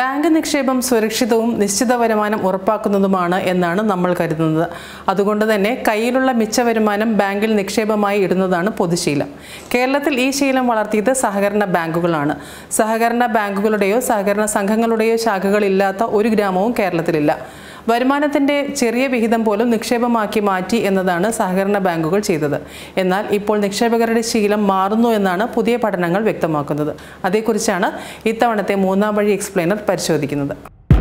Bank നിക്ഷേപം സുരക്ഷിതവും നിശ്ചിത വരുമാനം ഉറപ്പാക്കുന്നതുമാണ് എന്നാണ് നമ്മൾ കരുതുന്നത്. അതുകൊണ്ട് തന്നെ കയ്യിലുള്ള മിച്ച വരുമാനം ബാങ്കിൽ നിക്ഷേപമായി ഇടുന്നതാണ് പൊതുശീലം. കേരളത്തിൽ ഈ ശീലം വളർത്തിയത് സഹകരണ ബാങ്കുകളാണ്. സഹകരണ ബാങ്കുകളുടെയോ സഹകരണ സംഘങ്ങളുടെയോ ശാഖകളില്ലാത്ത ഒരു ഗ്രാമവും കേരളത്തിലില്ല. വരുമാനത്തിന്റെ ചെറിയ വിഹിതം പോലും നിക്ഷേപമാക്കി മാറ്റി എന്നതാണ് സഹകരണ ബാങ്കുകൾ ചെയ്തത്. എന്നാൽ ഇപ്പോൾ നിക്ഷേപകരുടെ ശീലം മാറുന്നു എന്നാണ് പുതിയ പഠനങ്ങൾ വ്യക്തമാക്കുന്നത്. അതേക്കുറിച്ചാണ് ഇത്തവണത്തെ മൂന്നാം വഴി എക്സ്പ്ലെയിനർ പരിശോധിക്കുന്നത്.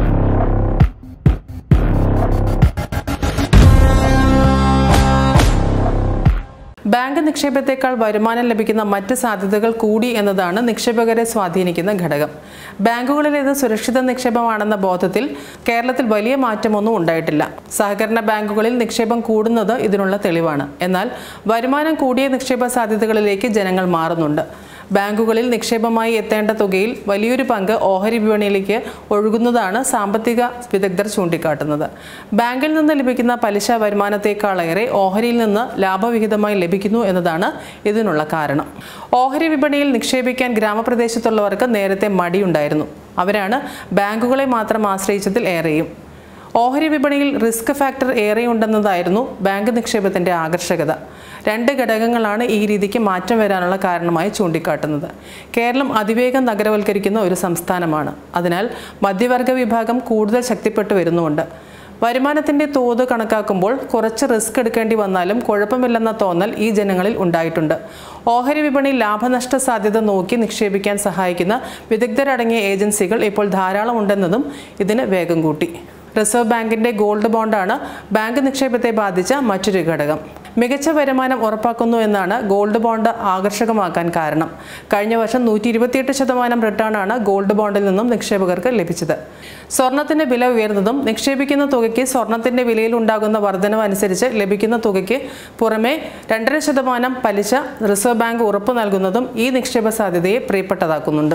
ബാങ്ക് നിക്ഷേപത്തെക്കാൾ വരുമാനം ലഭിക്കുന്ന മറ്റ് സാധ്യതകൾ കൂടി എന്നതാണ് നിക്ഷേപകരെ സ്വാധീനിക്കുന്ന ഘടകം. ബാങ്കുകളിലേത് സുരക്ഷിത നിക്ഷേപമാണെന്ന ബോധത്തിൽ കേരളത്തിൽ വലിയ മാറ്റമൊന്നും ഉണ്ടായിട്ടില്ല. സഹകരണ ബാങ്കുകളിൽ നിക്ഷേപം കൂടുന്നത് ഇതിനുള്ള തെളിവാണ്. എന്നാൽ വരുമാനം കൂടിയ നിക്ഷേപ സാധ്യതകളിലേക്ക് ജനങ്ങൾ മാറുന്നുണ്ട്. ബാങ്കുകളിൽ നിക്ഷേപമായി എത്തേണ്ട തുകയിൽ വലിയൊരു പങ്ക് ഓഹരി വിപണിയിലേക്ക് ഒഴുകുന്നതാണ് സാമ്പത്തിക വിദഗ്ധർ ചൂണ്ടിക്കാട്ടുന്നത്. ബാങ്കിൽ നിന്ന് ലഭിക്കുന്ന പലിശ വരുമാനത്തെക്കാളേറെ ഓഹരിയിൽ നിന്ന് ലാഭവിഹിതമായി ലഭിക്കുന്നു എന്നതാണ് ഇതിനുള്ള കാരണം. ഓഹരി വിപണിയിൽ നിക്ഷേപിക്കാൻ ഗ്രാമപ്രദേശത്തുള്ളവർക്ക് നേരത്തെ മടിയുണ്ടായിരുന്നു. അവരാണ് ബാങ്കുകളെ മാത്രം ആശ്രയിച്ചതിൽ ഏറെയും. ഓഹരി വിപണിയിൽ റിസ്ക് ഫാക്ടർ ഏറെയുണ്ടെന്നതായിരുന്നു ബാങ്ക് നിക്ഷേപത്തിന്റെ ആകർഷകത. രണ്ട് ഘടകങ്ങളാണ് ഈ രീതിക്ക് മാറ്റം വരാനുള്ള കാരണമായി ചൂണ്ടിക്കാട്ടുന്നത്. കേരളം അതിവേഗം നഗരവൽക്കരിക്കുന്ന ഒരു സംസ്ഥാനമാണ്. അതിനാൽ മധ്യവർഗ വിഭാഗം കൂടുതൽ ശക്തിപ്പെട്ടു വരുന്നുമുണ്ട്. വരുമാനത്തിന്റെ തോത് കണക്കാക്കുമ്പോൾ കുറച്ച് റിസ്ക് എടുക്കേണ്ടി വന്നാലും കുഴപ്പമില്ലെന്ന തോന്നൽ ഈ ജനങ്ങളിൽ ഉണ്ടായിട്ടുണ്ട്. ഓഹരി വിപണി ലാഭനഷ്ട സാധ്യത നോക്കി നിക്ഷേപിക്കാൻ സഹായിക്കുന്ന വിദഗ്ധരടങ്ങിയ ഏജൻസികൾ ഇപ്പോൾ ധാരാളം ഉണ്ടെന്നതും ഇതിന് വേഗം കൂട്ടി. റിസർവ് ബാങ്കിന്റെ ഗോൾഡ് ബോണ്ടാണ് ബാങ്ക് നിക്ഷേപത്തെ ബാധിച്ച മറ്റൊരു ഘടകം. മികച്ച വരുമാനം ഉറപ്പാക്കുന്നു എന്നാണ് ഗോൾഡ് ബോണ്ട് ആകർഷകമാക്കാൻ കാരണം. കഴിഞ്ഞ വർഷം 128% റിട്ടേണാണ് ഗോൾഡ് ബോണ്ടിൽ നിന്നും നിക്ഷേപകർക്ക് ലഭിച്ചത്. സ്വർണത്തിന്റെ വില ഉയർന്നതും നിക്ഷേപിക്കുന്ന തുകയ്ക്ക് സ്വർണത്തിന്റെ വിലയിൽ ഉണ്ടാകുന്ന വർധനവ് അനുസരിച്ച് ലഭിക്കുന്ന തുകയ്ക്ക് പുറമെ 2.5% പലിശ റിസർവ് ബാങ്ക് ഉറപ്പു നൽകുന്നതും ഈ നിക്ഷേപ സാധ്യതയെ പ്രിയപ്പെട്ടതാക്കുന്നുണ്ട്.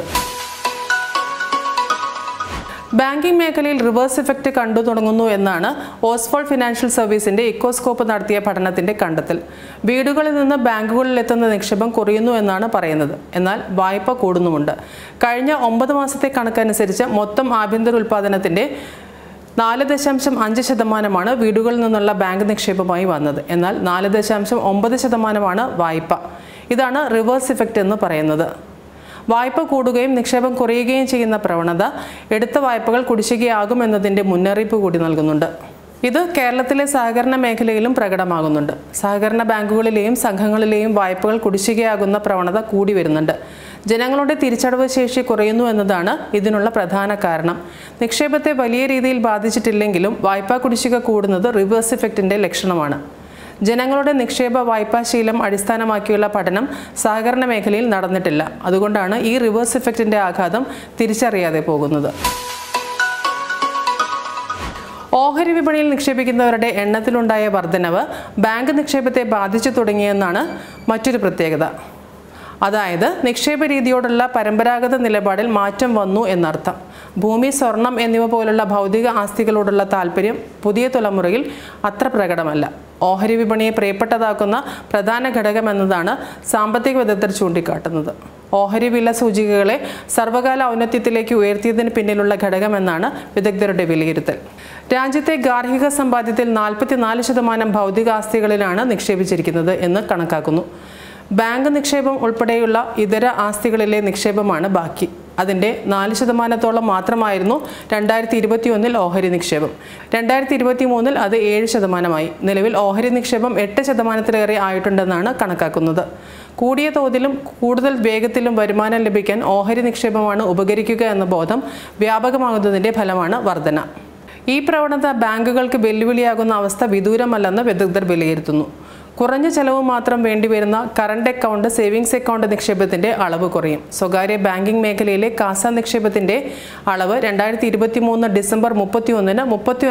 ബാങ്കിംഗ് മേഖലയിൽ റിവേഴ്സ് ഇഫക്റ്റ് കണ്ടു തുടങ്ങുന്നു എന്നാണ് ഓസ്വാൾഡ് ഫിനാൻഷ്യൽ സർവീസിന്റെ ഇക്കോസ്കോപ്പ് നടത്തിയ പഠനത്തിന്റെ കണ്ടെത്തൽ. വീടുകളിൽ നിന്ന് ബാങ്കുകളിൽ എത്തുന്ന നിക്ഷേപം കുറയുന്നു എന്നാണ് പറയുന്നത്. എന്നാൽ വായ്പ കൂടുന്നുമുണ്ട്. കഴിഞ്ഞ 9 മാസത്തെ കണക്കനുസരിച്ച് മൊത്തം ആഭ്യന്തര ഉൽപ്പാദനത്തിന്റെ 4.5% വീടുകളിൽ നിന്നുള്ള ബാങ്ക് നിക്ഷേപമായി വന്നത്. എന്നാൽ 4.9% വായ്പ. ഇതാണ് റിവേഴ്സ് ഇഫക്റ്റ് എന്ന് പറയുന്നത്. വായ്പ കൂടുകയും നിക്ഷേപം കുറയുകയും ചെയ്യുന്ന പ്രവണത എടുത്ത വായ്പകൾ കുടിശ്ശികയാകും എന്നതിൻ്റെ മുന്നറിയിപ്പ് കൂടി നൽകുന്നുണ്ട്. ഇത് കേരളത്തിലെ സഹകരണ മേഖലയിലും പ്രകടമാകുന്നുണ്ട്. സഹകരണ ബാങ്കുകളിലെയും സംഘങ്ങളിലെയും വായ്പകൾ കുടിശ്ശികയാകുന്ന പ്രവണത കൂടി വരുന്നുണ്ട്. ജനങ്ങളുടെ തിരിച്ചടവ് ശേഷി കുറയുന്നു എന്നതാണ് ഇതിനുള്ള പ്രധാന കാരണം. നിക്ഷേപത്തെ വലിയ രീതിയിൽ ബാധിച്ചിട്ടില്ലെങ്കിലും വായ്പാ കുടിശ്ശിക കൂടുന്നത് റിവേഴ്സ് ഇഫക്റ്റിന്റെ ലക്ഷണമാണ്. ജനങ്ങളുടെ നിക്ഷേപ വായ്പാശീലം അടിസ്ഥാനമാക്കിയുള്ള പഠനം സഹകരണ മേഖലയിൽ നടന്നിട്ടില്ല. അതുകൊണ്ടാണ് ഈ റിവേഴ്സ് ഇഫക്റ്റിന്റെ ആഘാതം തിരിച്ചറിയാതെ പോകുന്നത്. ഓഹരി വിപണിയിൽ നിക്ഷേപിക്കുന്നവരുടെ എണ്ണത്തിലുണ്ടായ വർധനവ് ബാങ്ക് നിക്ഷേപത്തെ ബാധിച്ചു തുടങ്ങിയെന്നാണ് മറ്റൊരു പ്രത്യേകത. അതായത് നിക്ഷേപ രീതിയോടുള്ള പരമ്പരാഗത നിലപാടിൽ മാറ്റം വന്നു എന്നർത്ഥം. ഭൂമി, സ്വർണം എന്നിവ പോലുള്ള ഭൗതിക ആസ്തികളോടുള്ള താല്പര്യം പുതിയ തലമുറയിൽ അത്ര പ്രകടമല്ല. ഓഹരി വിപണിയെ പ്രിയപ്പെട്ടതാക്കുന്ന പ്രധാന ഘടകം എന്നതാണ് സാമ്പത്തിക വിദഗ്ധർ ചൂണ്ടിക്കാട്ടുന്നത്. ഓഹരി വില സൂചികകളെ സർവകാല ഔന്നത്യത്തിലേക്ക് ഉയർത്തിയതിന് പിന്നിലുള്ള ഘടകമെന്നാണ് വിദഗ്ധരുടെ വിലയിരുത്തൽ. രാജ്യത്തെ ഗാർഹിക സമ്പാദ്യത്തിൽ 44% ഭൗതിക ആസ്തികളിലാണ് നിക്ഷേപിച്ചിരിക്കുന്നത് എന്ന് കണക്കാക്കുന്നു. ബാങ്ക് നിക്ഷേപം ഉൾപ്പെടെയുള്ള ഇതര ആസ്തികളിലെ നിക്ഷേപമാണ് ബാക്കി. അതിൻ്റെ 4% മാത്രമായിരുന്നു 2021 ഓഹരി നിക്ഷേപം. 2023 അത് 7%. നിലവിൽ ഓഹരി നിക്ഷേപം 8% ആയിട്ടുണ്ടെന്നാണ് കണക്കാക്കുന്നത്. കൂടിയ തോതിലും കൂടുതൽ വേഗത്തിലും വരുമാനം ലഭിക്കാൻ ഓഹരി നിക്ഷേപമാണ് ഉപകരിക്കുക എന്ന ബോധം വ്യാപകമാകുന്നതിൻ്റെ ഫലമാണ് വർധന. ഈ പ്രവണത ബാങ്കുകൾക്ക് വെല്ലുവിളിയാകുന്ന അവസ്ഥ വിദൂരമല്ലെന്ന് വിദഗ്ധർ വിലയിരുത്തുന്നു. കുറഞ്ഞ ചെലവ് മാത്രം വേണ്ടിവരുന്ന കറണ്ട് അക്കൗണ്ട്, സേവിങ്സ് അക്കൗണ്ട് നിക്ഷേപത്തിന്റെ അളവ് കുറയും. സ്വകാര്യ ബാങ്കിംഗ് മേഖലയിലെ കാസ നിക്ഷേപത്തിന്റെ അളവ് 2023 ഡിസംബർ 31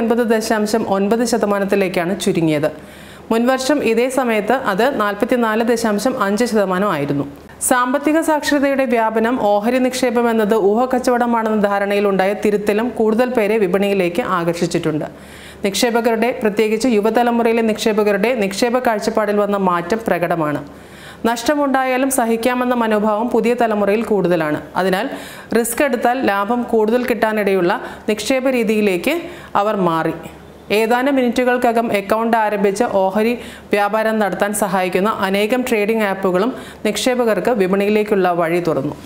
39.9% ചുരുങ്ങിയത്. മുൻവർഷം ഇതേ സമയത്ത് അത് 44.5% ആയിരുന്നു. സാമ്പത്തിക സാക്ഷരതയുടെ വ്യാപനം, ഓഹരി നിക്ഷേപം എന്നത് ഊഹക്കച്ചവടമാണെന്ന ധാരണയിലുണ്ടായ തിരുത്തലും കൂടുതൽ പേരെ വിപണിയിലേക്ക് ആകർഷിച്ചിട്ടുണ്ട്. നിക്ഷേപകരുടെ, പ്രത്യേകിച്ച് യുവതലമുറയിലെ നിക്ഷേപകരുടെ നിക്ഷേപ കാഴ്ചപ്പാടിൽ വന്ന മാറ്റം പ്രകടമാണ്. നഷ്ടമുണ്ടായാലും സഹിക്കാമെന്ന മനോഭാവം പുതിയ തലമുറയിൽ കൂടുതലാണ്. അതിനാൽ റിസ്ക് എടുത്താൽ ലാഭം കൂടുതൽ കിട്ടാനിടയുള്ള നിക്ഷേപ രീതിയിലേക്ക് അവർ മാറി. ഏതാനും മിനിറ്റുകൾക്കകം അക്കൗണ്ട് ആരംഭിച്ച് ഓഹരി വ്യാപാരം നടത്താൻ സഹായിക്കുന്ന അനേകം ട്രേഡിംഗ് ആപ്പുകളും നിക്ഷേപകർക്ക് വിപണിയിലേക്കുള്ള വഴി തുറന്നു.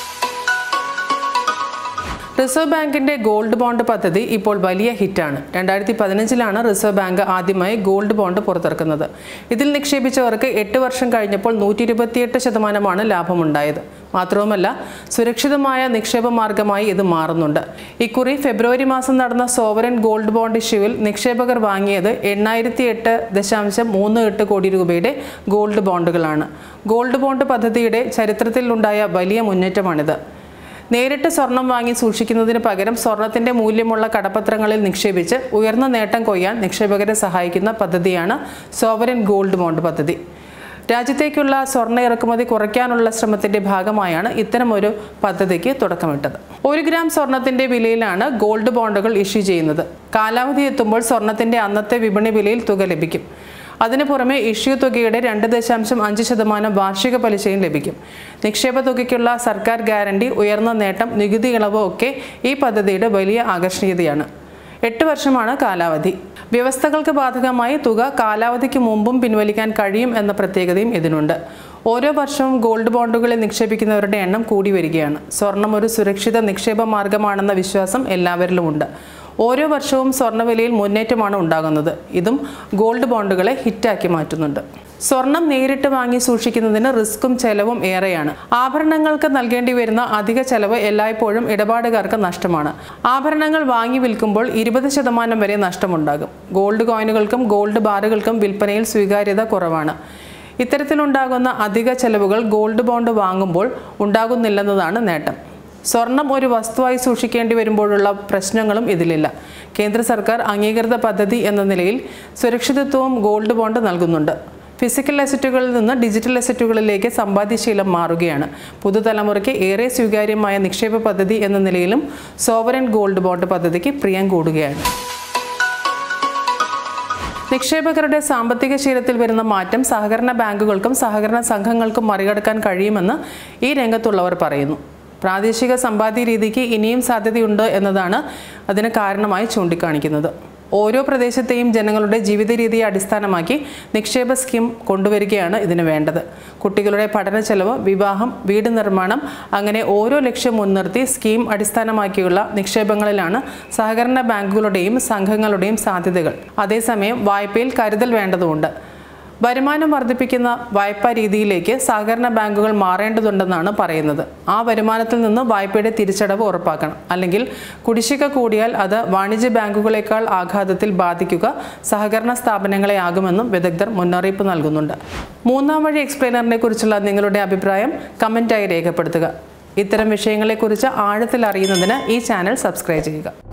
റിസർവ് ബാങ്കിന്റെ ഗോൾഡ് ബോണ്ട് പദ്ധതി ഇപ്പോൾ വലിയ ഹിറ്റാണ്. 2015 റിസർവ് ബാങ്ക് ആദ്യമായി ഗോൾഡ് ബോണ്ട് പുറത്തിറക്കുന്നത്. ഇതിൽ നിക്ഷേപിച്ചവർക്ക് 8 വർഷം കഴിഞ്ഞപ്പോൾ 128% ലാഭമുണ്ടായത്. മാത്രവുമല്ല, സുരക്ഷിതമായ നിക്ഷേപ മാർഗമായി ഇത് മാറുന്നുണ്ട്. ഇക്കുറി ഫെബ്രുവരി മാസം നടന്ന സോവറൻ ഗോൾഡ് ബോണ്ട് ഇഷ്യൂവിൽ നിക്ഷേപകർ വാങ്ങിയത് 808.38 കോടി രൂപയുടെ ഗോൾഡ് ബോണ്ടുകളാണ്. ഗോൾഡ് ബോണ്ട് പദ്ധതിയുടെ ചരിത്രത്തിലുണ്ടായ വലിയ മുന്നേറ്റമാണിത്. നേരിട്ട് സ്വർണം വാങ്ങി സൂക്ഷിക്കുന്നതിന് പകരം സ്വർണത്തിന്റെ മൂല്യമുള്ള കടപ്പത്രങ്ങളിൽ നിക്ഷേപിച്ച് ഉയർന്ന നേട്ടം കൊയ്യാൻ നിക്ഷേപകരെ സഹായിക്കുന്ന പദ്ധതിയാണ് സോവറൻ ഗോൾഡ് ബോണ്ട് പദ്ധതി. രാജ്യത്തേക്കുള്ള സ്വർണ്ണ ഇറക്കുമതി കുറയ്ക്കാനുള്ള ശ്രമത്തിന്റെ ഭാഗമായാണ് ഇത്തരമൊരു പദ്ധതിക്ക് തുടക്കമിട്ടത്. 1 ഗ്രാം സ്വർണത്തിന്റെ വിലയിലാണ് ഗോൾഡ് ബോണ്ടുകൾ ഇഷ്യൂ ചെയ്യുന്നത്. കാലാവധി എത്തുമ്പോൾ സ്വർണത്തിന്റെ അന്നത്തെ വിപണി വിലയിൽ തുക ലഭിക്കും. അതിനു പുറമെ ഇഷ്യൂ തുകയുടെ 2.5% വാർഷിക പലിശയും ലഭിക്കും. നിക്ഷേപ തുകയ്ക്കുള്ള സർക്കാർ ഗ്യാരണ്ടി, ഉയർന്ന നേട്ടം, നികുതി ഇളവ് ഒക്കെ ഈ പദ്ധതിയുടെ വലിയ ആകർഷണീയതയാണ്. 8 വർഷമാണ് കാലാവധി. വ്യവസ്ഥകൾക്ക് ബാധകമായി തുക കാലാവധിക്ക് മുമ്പും പിൻവലിക്കാൻ കഴിയും എന്ന പ്രത്യേകതയും ഇതിനുണ്ട്. ഓരോ വർഷവും ഗോൾഡ് ബോണ്ടുകളിൽ നിക്ഷേപിക്കുന്നവരുടെ എണ്ണം കൂടി വരികയാണ്. സ്വർണം ഒരു സുരക്ഷിത നിക്ഷേപ മാർഗമാണെന്ന വിശ്വാസം എല്ലാവരിലുമുണ്ട്. ഓരോ വർഷവും സ്വർണ്ണവിലയിൽ മുന്നേറ്റമാണ് ഉണ്ടാകുന്നത്. ഇതും ഗോൾഡ് ബോണ്ടുകളെ ഹിറ്റാക്കി മാറ്റുന്നുണ്ട്. സ്വർണം നേരിട്ട് വാങ്ങി സൂക്ഷിക്കുന്നതിന് റിസ്ക്കും ചെലവും ഏറെയാണ്. ആഭരണങ്ങൾക്ക് നൽകേണ്ടി വരുന്ന അധിക ചെലവ് എല്ലായ്പ്പോഴും ഇടപാടുകാർക്ക് നഷ്ടമാണ്. ആഭരണങ്ങൾ വാങ്ങി വിൽക്കുമ്പോൾ 20% വരെ നഷ്ടമുണ്ടാകും. ഗോൾഡ് കോയിനുകൾക്കും ഗോൾഡ് ബാറുകൾക്കും വിൽപ്പനയിൽ സ്വീകാര്യത കുറവാണ്. ഇത്തരത്തിലുണ്ടാകുന്ന അധിക ചെലവുകൾ ഗോൾഡ് ബോണ്ട് വാങ്ങുമ്പോൾ ഉണ്ടാകുന്നില്ലെന്നതാണ് നേട്ടം. സ്വർണം ഒരു വസ്തുവായി സൂക്ഷിക്കേണ്ടി വരുമ്പോഴുള്ള പ്രശ്നങ്ങളും ഇതിലില്ല. കേന്ദ്ര സർക്കാർ അംഗീകൃത പദ്ധതി എന്ന നിലയിൽ സുരക്ഷിതത്വവും ഗോൾഡ് ബോണ്ട് നൽകുന്നുണ്ട്. ഫിസിക്കൽ അസറ്റുകളിൽ നിന്ന് ഡിജിറ്റൽ അസറ്റുകളിലേക്ക് സമ്പാദ്യശീലം മാറുകയാണ്. പുതുതലമുറയ്ക്ക് ഏറെ സ്വീകാര്യമായ നിക്ഷേപ പദ്ധതി എന്ന നിലയിലും സോവറൻ ഗോൾഡ് ബോണ്ട് പദ്ധതിക്ക് പ്രിയം കൂടുകയാണ്. നിക്ഷേപകരുടെ സാമ്പത്തിക ശീലത്തിൽ വരുന്ന മാറ്റം സഹകരണ ബാങ്കുകൾക്കും സഹകരണ സംഘങ്ങൾക്കും മറികടക്കാൻ കഴിയുമെന്ന് ഈ രംഗത്തുള്ളവർ പറയുന്നു. പ്രാദേശിക സമ്പാദ്യ രീതിക്ക് ഇനിയും സാധ്യതയുണ്ട് എന്നതാണ് അതിന് കാരണമായി ചൂണ്ടിക്കാണിക്കുന്നത്. ഓരോ പ്രദേശത്തെയും ജനങ്ങളുടെ ജീവിത രീതിയെ അടിസ്ഥാനമാക്കി നിക്ഷേപ സ്കീം കൊണ്ടുവരികയാണ് ഇതിന് വേണ്ടത്. കുട്ടികളുടെ പഠന ചെലവ്, വിവാഹം, വീട് നിർമ്മാണം അങ്ങനെ ഓരോ ലക്ഷ്യം മുൻനിർത്തി സ്കീം അടിസ്ഥാനമാക്കിയുള്ള നിക്ഷേപങ്ങളിലാണ് സഹകരണ ബാങ്കുകളുടെയും സംഘങ്ങളുടെയും സാധ്യതകൾ. അതേസമയം വായ്പയിൽ കരുതൽ വേണ്ടതുണ്ട്. വരുമാനം വർദ്ധിപ്പിക്കുന്ന വായ്പാ രീതിയിലേക്ക് സഹകരണ ബാങ്കുകൾ മാറേണ്ടതുണ്ടെന്നാണ് പറയുന്നത്. ആ വരുമാനത്തിൽ നിന്ന് വായ്പയുടെ തിരിച്ചടവ് ഉറപ്പാക്കണം. അല്ലെങ്കിൽ കുടിശ്ശിക കൂടിയാൽ അത് വാണിജ്യ ബാങ്കുകളെക്കാൾ ആഘാതത്തിൽ ബാധിക്കുക സഹകരണ സ്ഥാപനങ്ങളെ ആകുമെന്നും വിദഗ്ധർ മുന്നറിയിപ്പ് നൽകുന്നുണ്ട്. മൂന്നാം വഴി എക്സ്പ്ലെയിനറിനെ കുറിച്ചുള്ള നിങ്ങളുടെ അഭിപ്രായം കമന്റായി രേഖപ്പെടുത്തുക. ഇത്തരം വിഷയങ്ങളെക്കുറിച്ച് ആഴത്തിൽ അറിയുന്നതിന് ഈ ചാനൽ സബ്സ്ക്രൈബ് ചെയ്യുക.